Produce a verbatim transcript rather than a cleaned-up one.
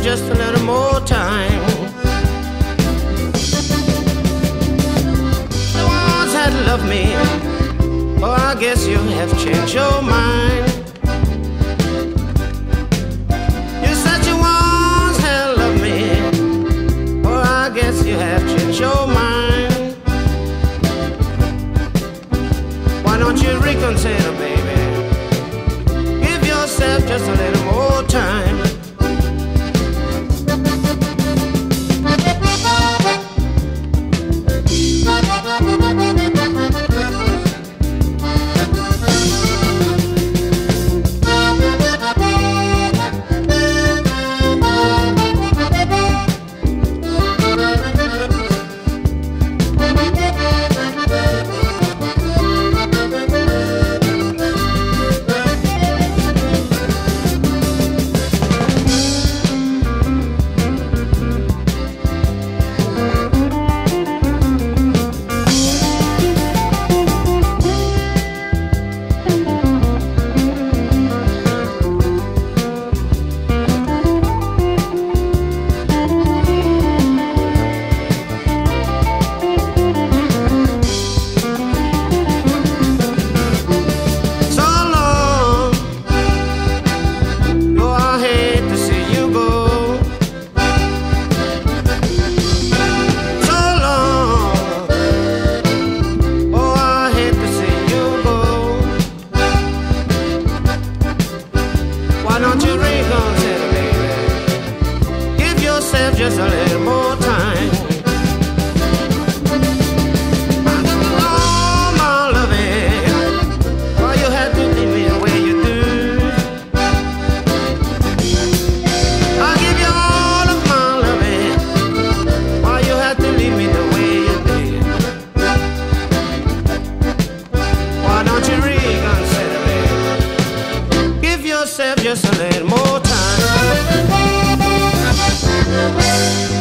just a little more time. The ones that love me, oh, I guess you have changed your mind. You said you once had loved me, oh, I guess you have changed your mind. Why don't you reconsider, baby? Give yourself just a little more time. Why don't you reconsider, baby? Give yourself just a little more time. I took all my loving, why you had to leave me the way you do. I give you all of my loving, why you had to leave me the way you did. Why don't you reconsider, baby? Give yourself just a little more time.